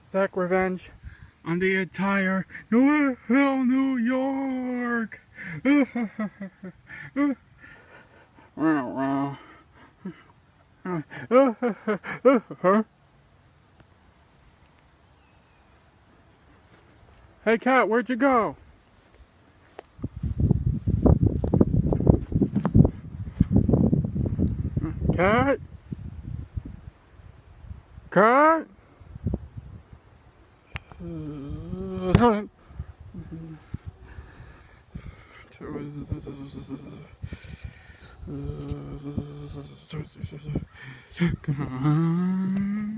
exact revenge on the entire New York. Hey cat, where'd you go? Cat? Cat? Come on.